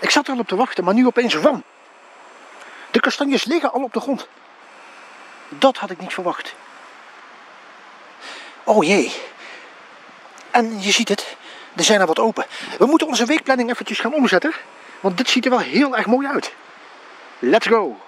Ik zat er al op te wachten, maar nu opeens wam. De kastanjes liggen al op de grond. Dat had ik niet verwacht. Oh jee. En je ziet het, er zijn er wat open. We moeten onze weekplanning eventjes gaan omzetten. Want dit ziet er wel heel erg mooi uit. Let's go!